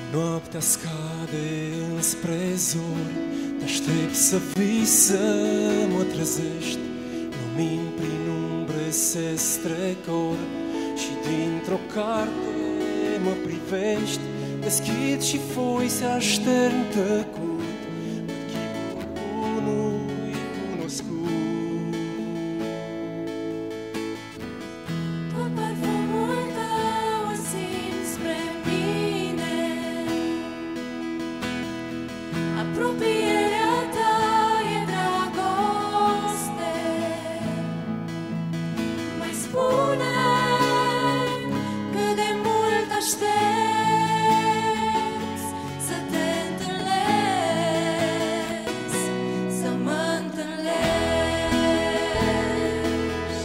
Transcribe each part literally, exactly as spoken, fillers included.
Noaptea scade înspre zori, te-aștept să vii să mă trezești. Lumini prin umbre se strecor și dintr-o carte mă privești. Deschid și foi se aștern tăcut, văd chipul unui cunoscut. Tot parfumul tău îl simt spre mine, apropierea ta e dragoste. Mai spune cât de mult aștepți să te întâlnesc, să mă întâlnești.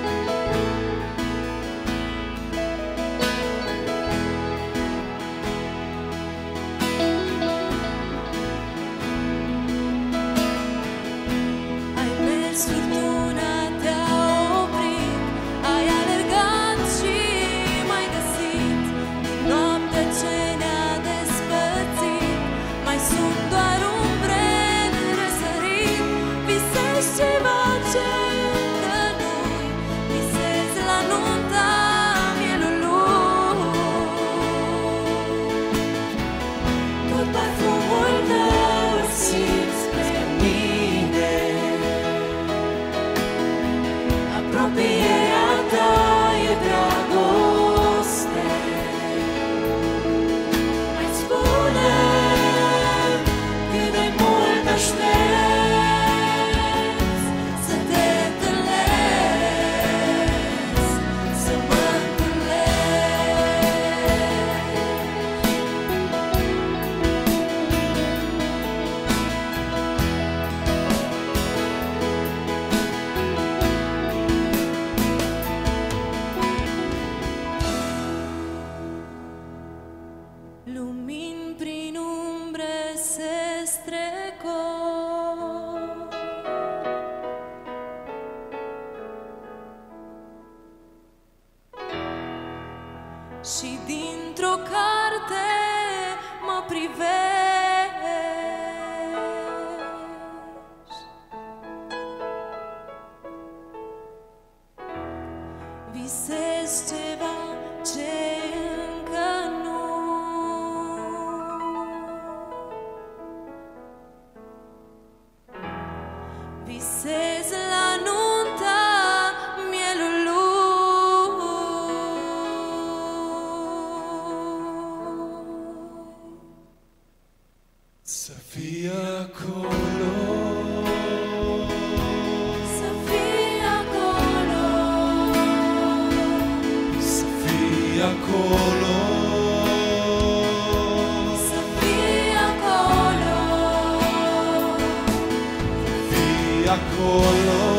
Ai mers, furtuna te-a oprit, ai alergat și m-ai găsit. Din noaptea ce ne-a despărțit, mai sunt doar umbre în răsărit. Visezi ceva ce încă nu-i, visezi la nunta mielului. Tot parfumul tău îl simt spre mine, apropierea ta e dragoste. Mai spune cât de mult aștepți să te întâlnesc, să mă întâlnesc. Lumini prin umbre se strecor și dintr-o carte mă privești. Visezi ceva ce încă nu, visezi la nunta mielului. Să fii acolo, Să fii acolo, să fii acolo, să fii acolo, fii acolo.